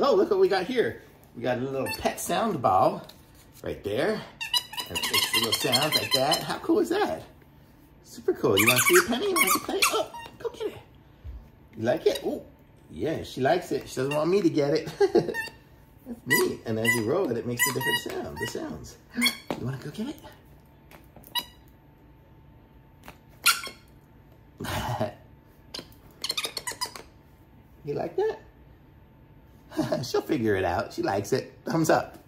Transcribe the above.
oh, look what we got here. We got a little Petsound ball right there. And it makes little sounds like that. How cool is that? Super cool. You want to see it, Penny? You want to play? Oh, go get it. You like it? Oh, yeah, she likes it. She doesn't want me to get it. That's neat. And as you roll it, it makes a different sounds. You want to go get it? You like that? She'll figure it out. She likes it. Thumbs up.